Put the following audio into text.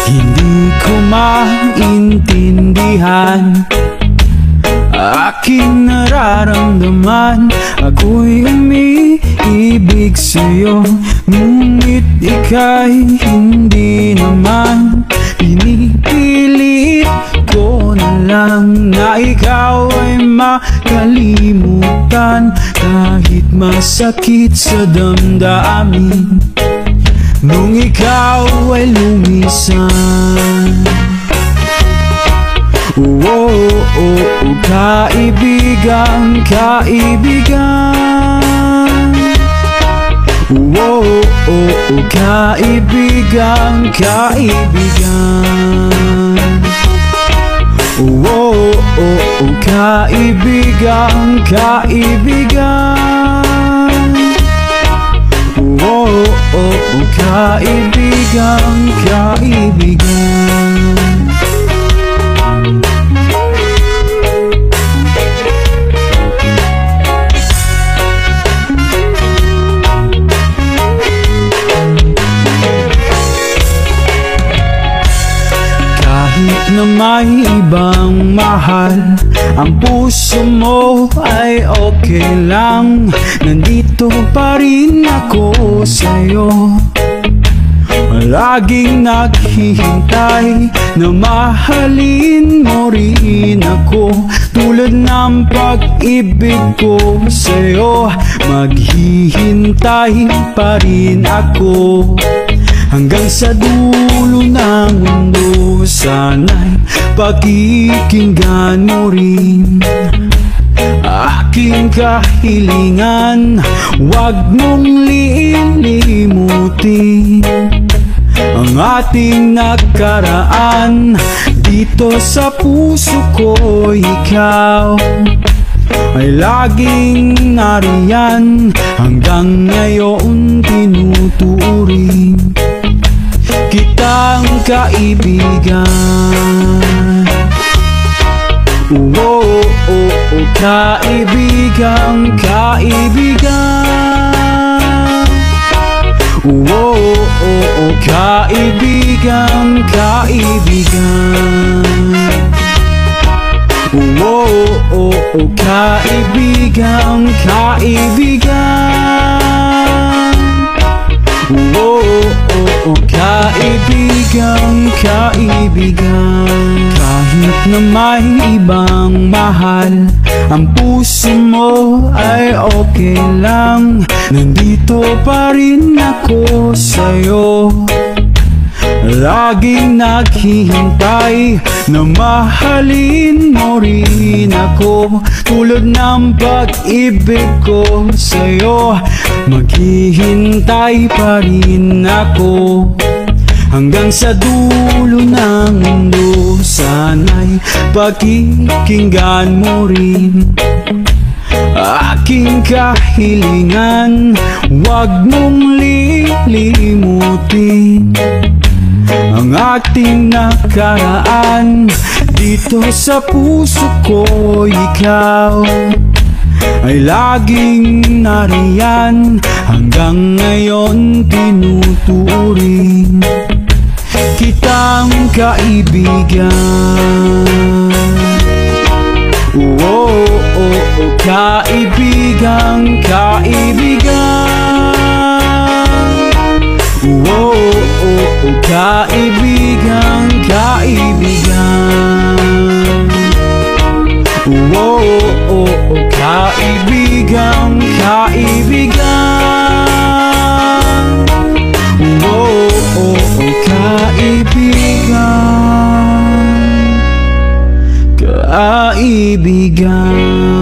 Hindi ko maintindihan aking nararamdaman. Ako'y umiibig sa'yo, ngunit ika'y hindi naman. Pinipilit ko na lang na ikaw ay makalimutan, kahit masakit sa damdamin nung ikaw ay lumisan. Kaibigan, kaibigan. Kaibigan, kaibigan. Kaibigan, kaibigan. Kaibigan, kaibigan. Na may ibang mahal, ang puso mo ay okay lang. Nandito pa rin ako sa'yo, laging naghihintay na mahalin mo rin ako. Tulad ng pag-ibig ko sa'yo, maghihintay pa rin ako hanggang sa dulo ng mundo. Sana'y pakikinggan mo rin aking kahilingan. Huwag mong lilimutin ang ating nakaraan. Dito sa puso ko, ikaw ay laging nariyan. Hanggang ngayon tinuturing kitang kaibigan. Kaibigan, kaibigan. Kaibigan, kaibigan. Kaibigan, kaibigan. Kaibigan, kaibigan. Kahit na may ibang mahal, ang puso mo ay okay lang. Nandito pa rin ako sa'yo, laging naghihintay na mahalin mo rin ako. Tulad ng pag-ibig ko sa'yo, maghihintay pa rin ako hanggang sa dulo ng mundo. Sana'y pakikinggan mo rin aking kahilingan. Huwag mong lilimutin ang ating nakaraan. Dito sa puso ko, ikaw ay laging nariyan. Hanggang ngayon tinuturing kitang kaibigan. Kaibigan, kaibigan. Kaibigan, kaibigan. Kaibigan, kaibigan. Kaibigan, kaibigan.